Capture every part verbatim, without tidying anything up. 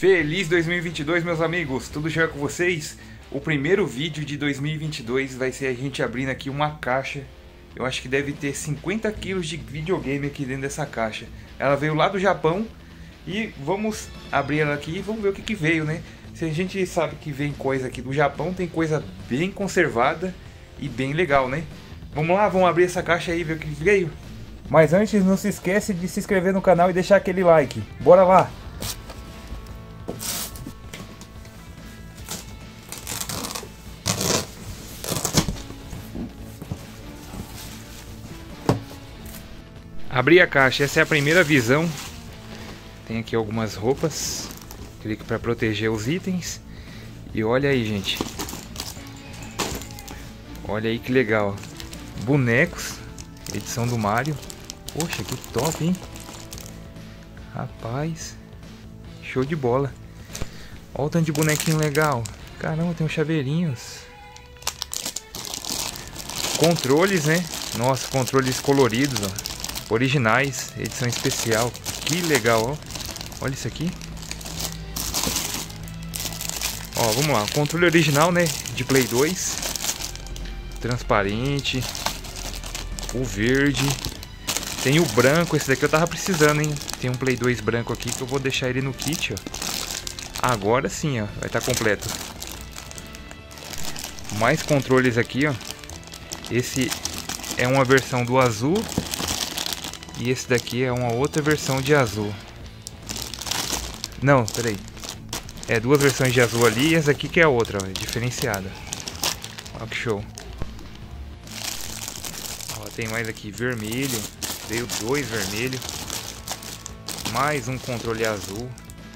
Feliz dois mil e vinte e dois, meus amigos, tudo jóia com vocês? O primeiro vídeo de dois mil e vinte e dois vai ser a gente abrindo aqui uma caixa. Eu acho que deve ter cinquenta quilos de videogame aqui dentro dessa caixa. Ela veio lá do Japão e vamos abrir ela aqui e vamos ver o que, que veio, né? Se a gente sabe que vem coisa aqui do Japão, tem coisa bem conservada e bem legal, né? Vamos lá, vamos abrir essa caixa aí e ver o que veio. Mas antes, não se esquece de se inscrever no canal e deixar aquele like. Bora lá! Abri a caixa, essa é a primeira visão. Tem aqui algumas roupas, clique para proteger os itens. E olha aí, gente. Olha aí que legal. Bonecos, edição do Mario. Poxa, que top, hein? Rapaz, show de bola. Olha o tanto de bonequinho legal. Caramba, tem uns chaveirinhos. Controles, né? Nossa, controles coloridos, ó. Originais, edição especial. Que legal, ó. Olha isso aqui. Ó, vamos lá. Controle original, né? De Play dois. Transparente. O verde. Tem o branco. Esse daqui eu tava precisando, hein? Tem um Play dois branco aqui que eu vou deixar ele no kit, ó. Agora sim, ó. Vai estar completo. Mais controles aqui, ó. Esse é uma versão do azul. E esse daqui é uma outra versão de azul. Não, peraí. É duas versões de azul ali e essa aqui que é a outra, ó, diferenciada. Olha que show. Ó, tem mais aqui vermelho. Veio dois vermelhos. Mais um controle azul.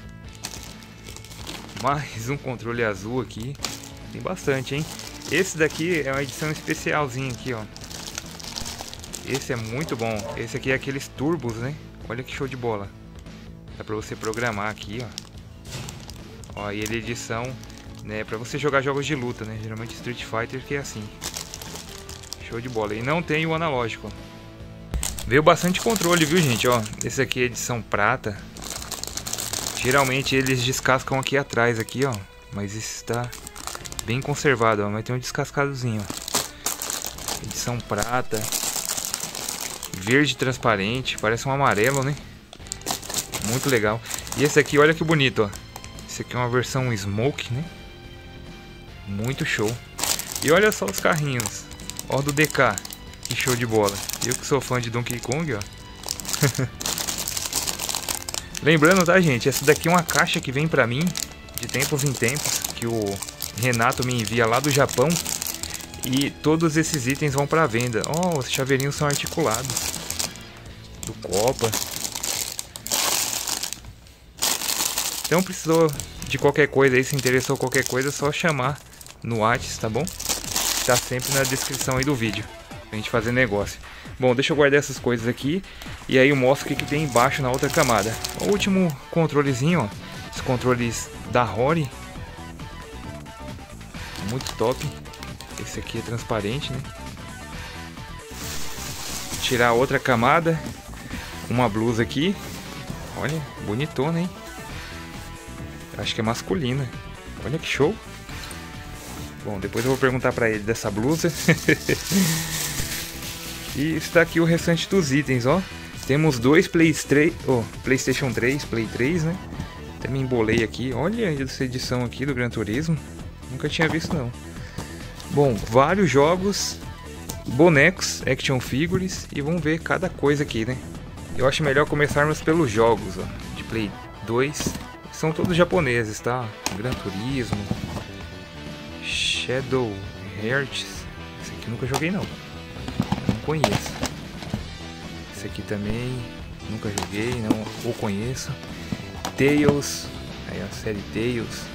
Mais um controle azul aqui. Tem bastante, hein? Esse daqui é uma edição especialzinha aqui, ó. Esse é muito bom. Esse aqui é aqueles turbos, né? Olha que show de bola. Dá pra você programar aqui, ó. Ó, e ele é edição, né? Pra você jogar jogos de luta, né? Geralmente Street Fighter que é assim. Show de bola. E não tem o analógico, ó. Veio bastante controle, viu, gente? Ó, esse aqui é edição prata. Geralmente eles descascam aqui atrás, aqui, ó. Mas esse está bem conservado, ó. Mas tem um descascadozinho, ó. Edição prata. Verde transparente, parece um amarelo, né? Muito legal. E esse aqui, olha que bonito, ó. Esse aqui é uma versão Smoke, né? Muito show. E olha só os carrinhos. Ó, do D K. Que show de bola. Eu que sou fã de Donkey Kong, ó. Lembrando, tá, gente? Essa daqui é uma caixa que vem pra mim de tempos em tempos, que o Renato me envia lá do Japão. E todos esses itens vão para venda. Ó, oh, os chaveirinhos são articulados. Do Copa. Então precisou de qualquer coisa aí, se interessou qualquer coisa, é só chamar no WhatsApp, tá bom? Tá sempre na descrição aí do vídeo, pra gente fazer negócio. Bom, deixa eu guardar essas coisas aqui. E aí eu mostro o que, que tem embaixo na outra camada. O último controlezinho, ó. Os controles da Rory. Muito top. Esse aqui é transparente, né? Vou tirar a outra camada. Uma blusa aqui. Olha, bonitona, hein? Acho que é masculina. Olha que show. Bom, depois eu vou perguntar pra ele dessa blusa. E está aqui o restante dos itens, ó. Temos dois Play três, oh, PlayStation três, Play três, né? Até me embolei aqui. Olha essa edição aqui do Gran Turismo. Nunca tinha visto, não. Bom, vários jogos, bonecos, action figures e vamos ver cada coisa aqui, né? Eu acho melhor começarmos pelos jogos, ó, de Play dois. São todos japoneses, tá? Gran Turismo, Shadow Hearts. Esse aqui nunca joguei, não. Não conheço. Esse aqui também nunca joguei, não ou conheço. Tales, aí a série Tales.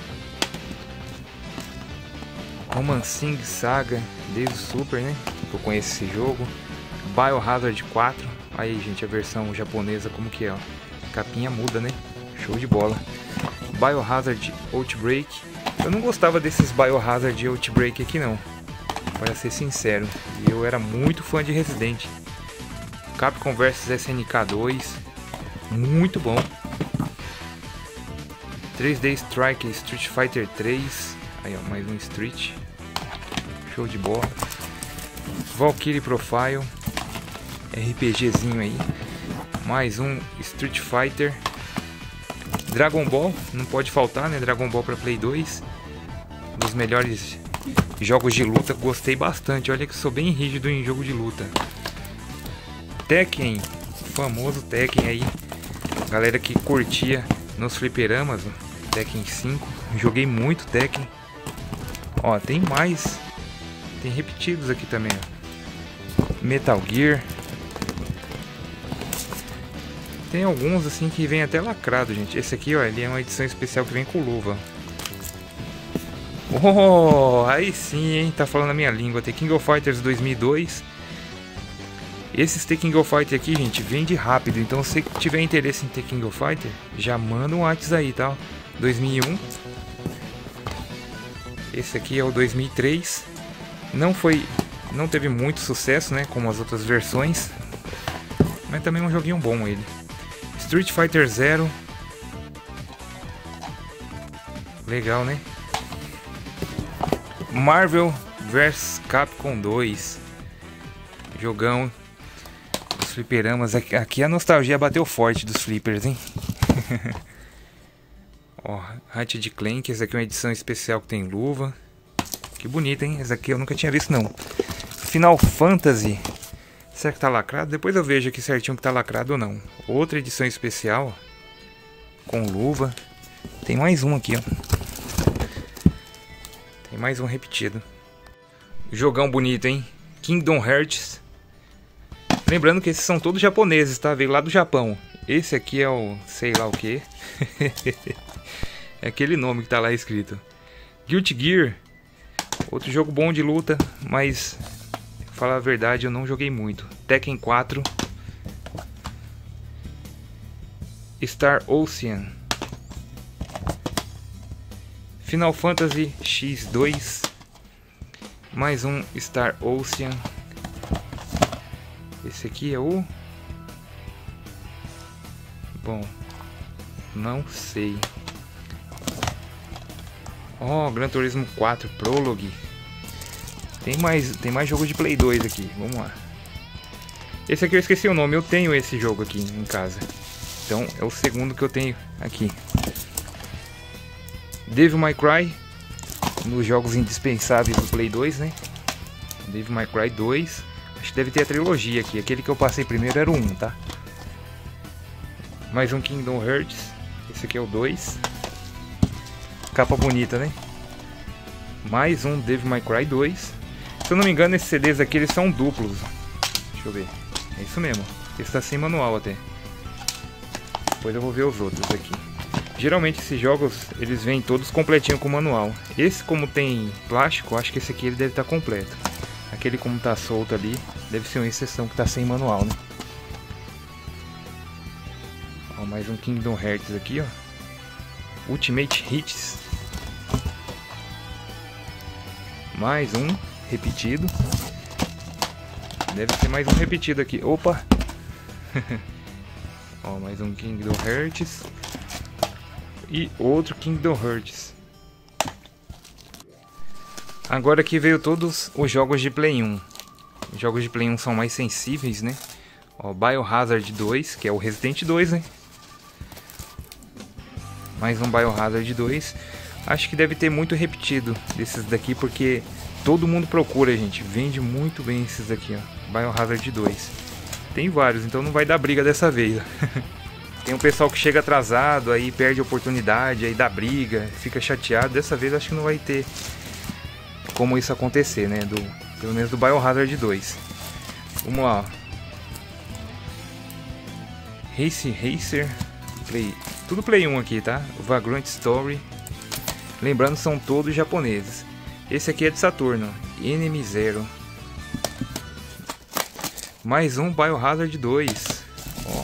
Romancing Saga, desde o Super, né? Eu conheço esse jogo. Biohazard quatro. Aí, gente, a versão japonesa como que é, ó. Capinha muda, né? Show de bola. Biohazard Outbreak. Eu não gostava desses Biohazard Outbreak aqui, não. Para ser sincero. Eu era muito fã de Resident. Capcom versus S N K dois. Muito bom. três D Strike Street Fighter três. Aí, ó, mais um Street. Show de bola. Valkyrie Profile. RPGzinho aí. Mais um Street Fighter. Dragon Ball, não pode faltar, né? Dragon Ball para Play dois. Um dos melhores jogos de luta, gostei bastante. Olha que sou bem rígido em jogo de luta. Tekken, o famoso Tekken aí. Galera que curtia nos fliperamas, ó. Tekken cinco. Joguei muito Tekken. Ó, tem mais. Tem repetidos aqui também, ó. Metal Gear. Tem alguns assim que vem até lacrado, gente. Esse aqui, ó, ele é uma edição especial que vem com luva. Oh, aí sim, hein? Tá falando a minha língua. The King of Fighters dois mil e dois. Esses The King of Fighters aqui, gente, vende rápido. Então, se tiver interesse em The King of Fighters, já manda um WhatsApp aí, tá? dois mil e um. Esse aqui é o dois mil e três. Não foi... Não teve muito sucesso, né? Como as outras versões. Mas também é um joguinho bom ele. Street Fighter Zero. Legal, né? Marvel versus. Capcom dois. Jogão. Os fliperamas. Aqui, aqui a nostalgia bateu forte dos flippers, hein? Ó, Ratchet Clank. Essa aqui é uma edição especial que tem luva. Que bonita, hein? Essa aqui eu nunca tinha visto, não. Final Fantasy. Será que tá lacrado? Depois eu vejo aqui certinho que tá lacrado ou não. Outra edição especial. Com luva. Tem mais um aqui, ó. Tem mais um repetido. Jogão bonito, hein? Kingdom Hearts. Lembrando que esses são todos japoneses, tá? Veio lá do Japão. Esse aqui é o... sei lá o que. É aquele nome que tá lá escrito. Guilty Gear. Outro jogo bom de luta, mas... falar a verdade, eu não joguei muito. Tekken quatro. Star Ocean. Final Fantasy X dois. Mais um Star Ocean. Esse aqui é o... bom, não sei. Ó, oh, Gran Turismo quatro Prologue. Tem mais, tem mais jogo de Play dois aqui, vamos lá. Esse aqui eu esqueci o nome, eu tenho esse jogo aqui em casa. Então é o segundo que eu tenho aqui. Devil May Cry. Nos jogos indispensáveis do Play dois, né? Devil May Cry dois. Acho que deve ter a trilogia aqui. Aquele que eu passei primeiro era o um, tá? Mais um Kingdom Hearts. Esse aqui é o dois. Capa bonita, né? Mais um Devil May Cry dois. Se eu não me engano, esses C Ds aqui eles são duplos. Deixa eu ver. É isso mesmo. Esse tá sem manual até. Depois eu vou ver os outros aqui. Geralmente esses jogos eles vêm todos completinho com manual. Esse, como tem plástico, acho que esse aqui ele deve estar completo. Aquele, como tá solto ali, deve ser uma exceção que tá sem manual, né? Ó, mais um Kingdom Hearts aqui, ó. Ultimate Hits. Mais um repetido. Deve ser mais um repetido aqui. Opa! Ó, mais um Kingdom Hearts. E outro Kingdom Hearts. Agora aqui veio todos os jogos de Play um. Os jogos de Play um são mais sensíveis, né? Ó, Biohazard dois, que é o Resident dois, né? Mais um Biohazard dois. Acho que deve ter muito repetido desses daqui, porque todo mundo procura, gente. Vende muito bem esses daqui, ó. Biohazard dois. Tem vários, então não vai dar briga dessa vez. Tem um pessoal que chega atrasado, aí perde a oportunidade, aí dá briga, fica chateado. Dessa vez acho que não vai ter como isso acontecer, né? Do, pelo menos do Biohazard dois. Vamos lá. Race Racer. Play, tudo Play um aqui, tá? Vagrant Story. Lembrando, são todos japoneses. Esse aqui é de Saturno. Enemy Zero. Mais um Biohazard dois. Ó.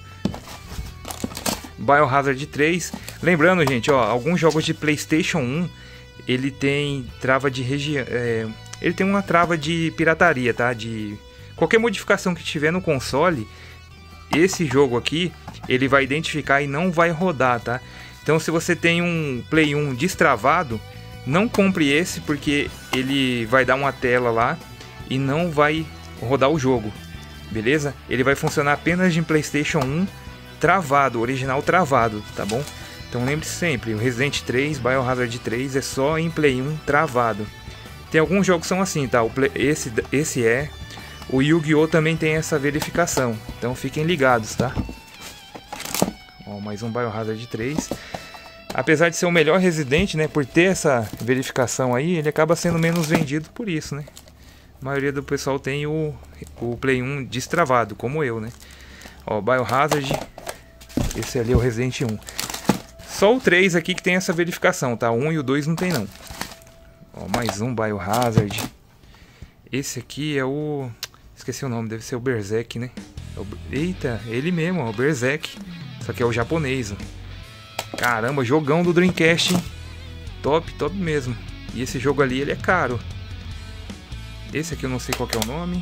Biohazard três. Lembrando, gente, ó, alguns jogos de PlayStation um, ele tem trava de região, é, ele tem uma trava de pirataria, tá? De qualquer modificação que tiver no console, esse jogo aqui, ele vai identificar e não vai rodar, tá? Então se você tem um Play um destravado, não compre esse, porque ele vai dar uma tela lá e não vai rodar o jogo, beleza? Ele vai funcionar apenas de PlayStation um travado, original travado, tá bom? Então lembre-se sempre, o Resident três, Biohazard três é só em Play um travado. Tem alguns jogos que são assim, tá? O Play, esse, esse é... O Yu-Gi-Oh! Também tem essa verificação, então fiquem ligados, tá? Ó, mais um Biohazard três. Apesar de ser o melhor Resident, né? Por ter essa verificação aí, ele acaba sendo menos vendido por isso, né? A maioria do pessoal tem o, o Play um destravado, como eu, né? Ó, Biohazard. Esse ali é o Resident um. Só o três aqui que tem essa verificação, tá? O um e o dois não tem não. Ó, mais um Biohazard. Esse aqui é o... Esqueci o nome, deve ser o Berserk, né? É o... Eita, ele mesmo, ó, o Berserk. Só que é o japonês, ó. Caramba, jogão do Dreamcast, hein? Top, top mesmo. E esse jogo ali, ele é caro. Esse aqui eu não sei qual que é o nome.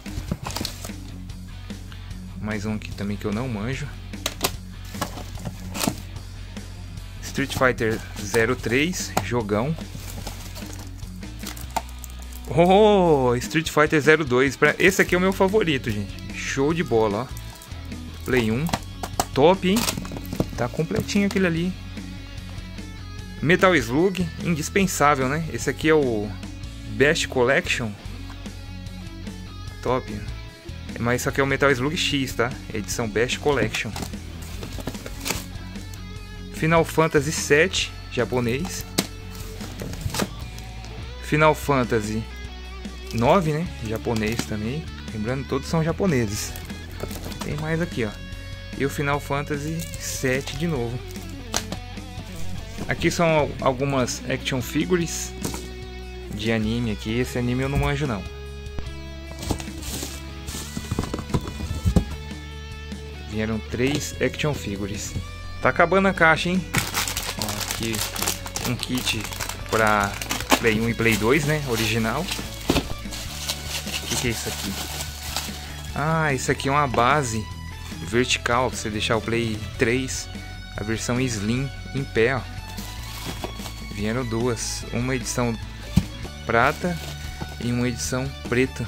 Mais um aqui também que eu não manjo. Street Fighter zero três, jogão. Oh, Street Fighter zero dois. Esse aqui é o meu favorito, gente. Show de bola, ó. Play um. Top, hein? Tá completinho aquele ali. Metal Slug, indispensável, né? Esse aqui é o Best Collection. Top. Mas isso aqui é o Metal Slug X, tá? Edição Best Collection. Final Fantasy sete, japonês. Final Fantasy nove, né? Japonês também. Lembrando, todos são japoneses. Tem mais aqui, ó. E o Final Fantasy sete de novo. Aqui são algumas action figures de anime aqui. Esse anime eu não manjo não. Vieram três action figures. Tá acabando a caixa, hein? Ó, aqui um kit para Play um e Play dois, né? Original. O que, que é isso aqui? Ah, isso aqui é uma base vertical, pra você deixar o Play três, a versão Slim em pé, ó. Vieram duas, uma edição prata e uma edição preta.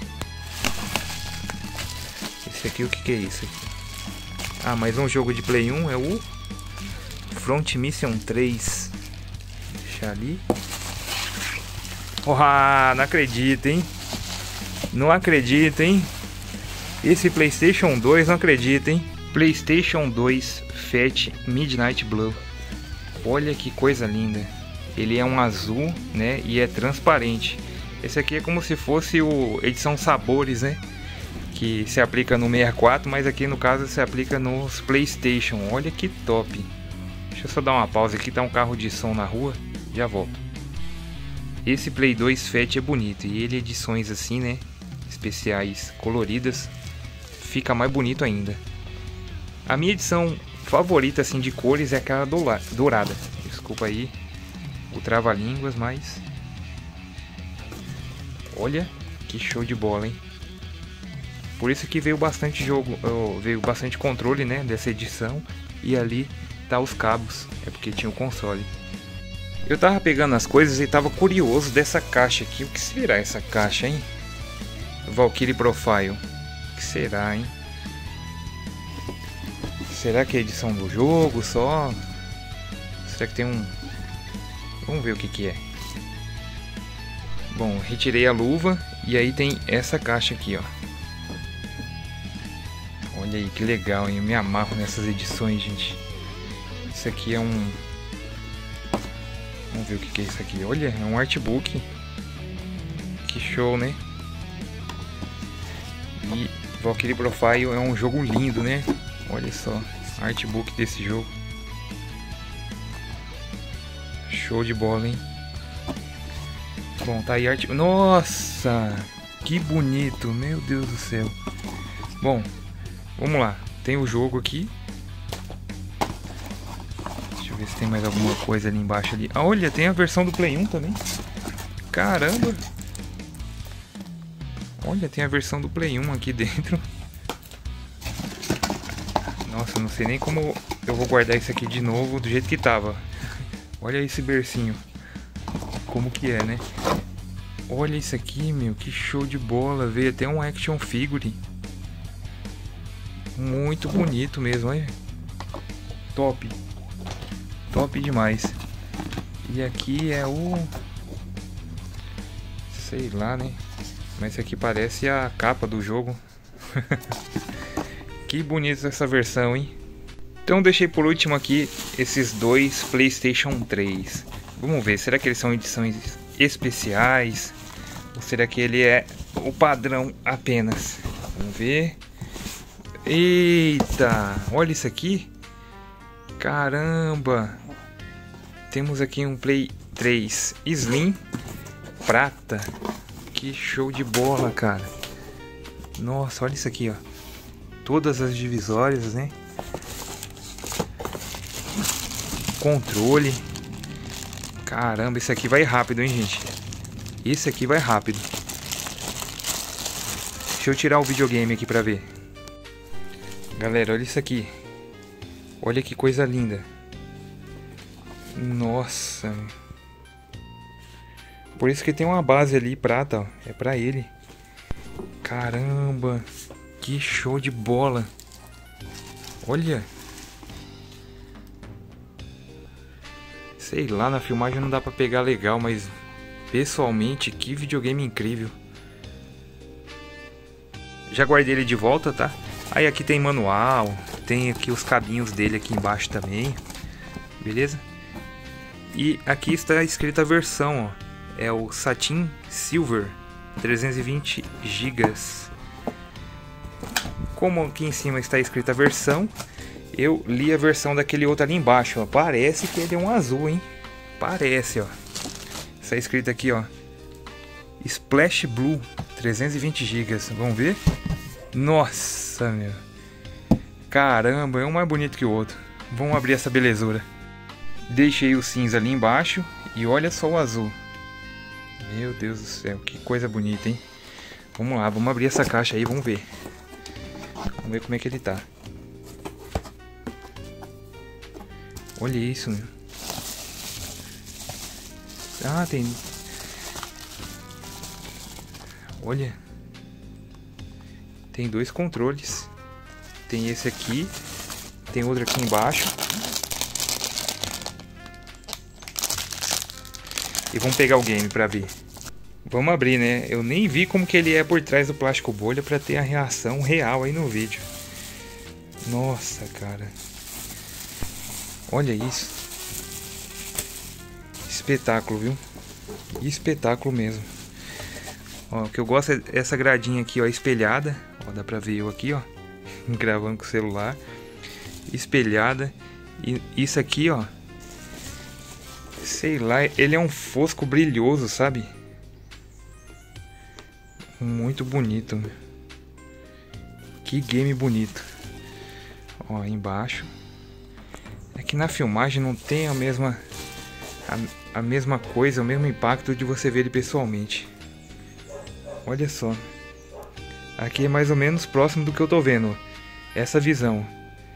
Esse aqui, o que, que é isso aqui? Ah, mais um jogo de Play um, é o Front Mission três. Deixa ali. Oh, não acredito, hein? Não acredito, hein? Esse PlayStation dois, não acredito, hein? PlayStation dois Fat Midnight Blue. Olha que coisa linda. Ele é um azul, né? E é transparente. Esse aqui é como se fosse o edição Sabores, né? Que se aplica no sessenta e quatro, mas aqui no caso se aplica nos PlayStation. Olha que top. Deixa eu só dar uma pausa aqui, tá um carro de som na rua. Já volto. Esse Play dois Fat é bonito. E ele edições assim, né? Especiais, coloridas. Fica mais bonito ainda. A minha edição favorita assim de cores é aquela dourada. Desculpa aí o trava-línguas, mas olha que show de bola, hein? Por isso que veio bastante jogo, veio bastante controle, né, dessa edição. E ali tá os cabos, é porque tinha o console. Eu tava pegando as coisas e tava curioso dessa caixa aqui. O que será essa caixa, hein? Valkyrie Profile. O que será, hein? Será que é a edição do jogo só? Será que tem um... Vamos ver o que que é. Bom, retirei a luva e aí tem essa caixa aqui, ó. Olha aí que legal, hein? Eu me amarro nessas edições, gente. Isso aqui é um... Vamos ver o que que é isso aqui. Olha, é um artbook. Que show, né? E Valkyrie Profile é um jogo lindo, né? Olha só, artbook desse jogo. Show de bola, hein? Bom, tá aí arte... Nossa! Que bonito, meu Deus do céu. Bom, vamos lá. Tem o jogo aqui. Deixa eu ver se tem mais alguma coisa ali embaixo ali. Ah, olha, tem a versão do Play um também. Caramba! Olha, tem a versão do Play um aqui dentro. Nossa, não sei nem como eu vou guardar isso aqui de novo do jeito que tava. Olha esse bercinho. Como que é, né? Olha isso aqui, meu. Que show de bola. Veio até um action figure. Muito bonito mesmo, olha. Top. Top demais. E aqui é o... sei lá, né? Mas esse aqui parece a capa do jogo. Que bonita essa versão, hein? Então deixei por último aqui esses dois PlayStation três. Vamos ver, será que eles são edições especiais? Ou será que ele é o padrão apenas? Vamos ver. Eita, olha isso aqui. Caramba. Temos aqui um Play três Slim prata. Que show de bola, cara. Nossa, olha isso aqui, ó. Todas as divisórias, né? Controle. Caramba, esse aqui vai rápido, hein, gente? Esse aqui vai rápido. Deixa eu tirar o videogame aqui pra ver. Galera, olha isso aqui. Olha que coisa linda. Nossa. Por isso que tem uma base ali prata, ó. É pra ele. Caramba. Que show de bola. Olha. Sei lá, na filmagem não dá pra pegar legal, mas pessoalmente, que videogame incrível. Já guardei ele de volta, tá? Aí aqui tem manual, tem aqui os cabinhos dele aqui embaixo também. Beleza? E aqui está escrita a versão, ó. É o Satin Silver, trezentos e vinte gigas. Como aqui em cima está escrita a versão, eu li a versão daquele outro ali embaixo, ó. Parece que ele é um azul, hein? Parece, ó. Está escrito aqui, ó. Splash Blue, trezentos e vinte gigas. Vamos ver? Nossa, meu. Caramba, é um mais bonito que o outro. Vamos abrir essa belezura. Deixei o cinza ali embaixo e olha só o azul. Meu Deus do céu, que coisa bonita, hein? Vamos lá, vamos abrir essa caixa aí, vamos ver. Vamos ver como é que ele tá. Olha isso, meu. Ah, tem... Olha. Tem dois controles. Tem esse aqui. Tem outro aqui embaixo. E vamos pegar o game pra ver. Vamos abrir, né? Eu nem vi como que ele é por trás do plástico bolha pra ter a reação real aí no vídeo. Nossa, cara. Olha isso. Espetáculo, viu? Espetáculo mesmo. Ó, o que eu gosto é essa gradinha aqui, ó, espelhada. Ó, dá pra ver eu aqui, ó, gravando com o celular. Espelhada. E isso aqui, ó, sei lá, ele é um fosco brilhoso, sabe? Muito bonito. Que game bonito. Ó, embaixo. É que na filmagem não tem a mesma a, a mesma coisa, o mesmo impacto de você ver ele pessoalmente. Olha só. Aqui é mais ou menos próximo do que eu tô vendo. Essa visão.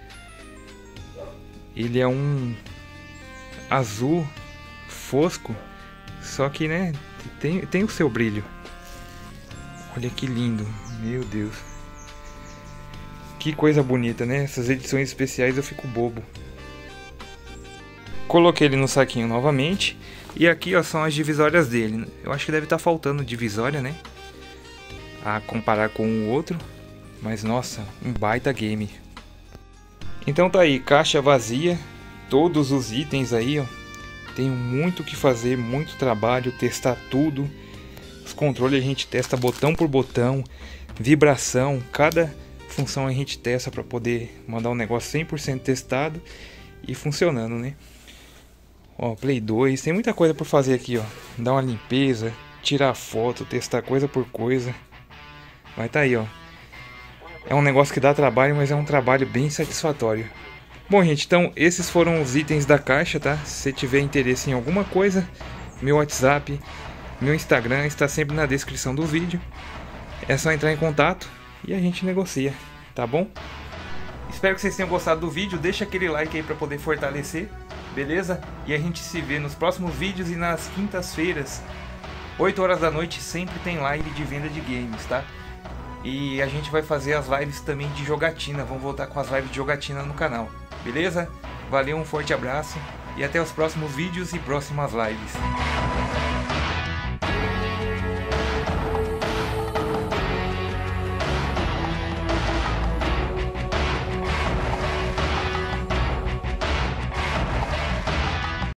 Ele é um azul fosco, só que, né, tem, tem o seu brilho. Olha que lindo, meu Deus. Que coisa bonita, né? Essas edições especiais eu fico bobo. Coloquei ele no saquinho novamente. E aqui, ó, são as divisórias dele. Eu acho que deve estar faltando divisória, né? A comparar com o outro. Mas, nossa, um baita game. Então tá aí, caixa vazia. Todos os itens aí, ó. Tenho muito o que fazer, muito trabalho, testar tudo. Os controles a gente testa botão por botão, vibração, cada função a gente testa para poder mandar um negócio cem por cento testado e funcionando, né? Ó, Play dois, tem muita coisa por fazer aqui, ó. Dar uma limpeza, tirar foto, testar coisa por coisa. Mas tá aí, ó. É um negócio que dá trabalho, mas é um trabalho bem satisfatório. Bom, gente, então esses foram os itens da caixa, tá? Se você tiver interesse em alguma coisa, meu WhatsApp, meu Instagram está sempre na descrição do vídeo. É só entrar em contato e a gente negocia, tá bom? Espero que vocês tenham gostado do vídeo. Deixa aquele like aí pra poder fortalecer, beleza? E a gente se vê nos próximos vídeos e nas quintas-feiras, oito horas da noite, sempre tem live de venda de games, tá? E a gente vai fazer as lives também de jogatina. Vamos voltar com as lives de jogatina no canal, beleza? Valeu, um forte abraço e até os próximos vídeos e próximas lives.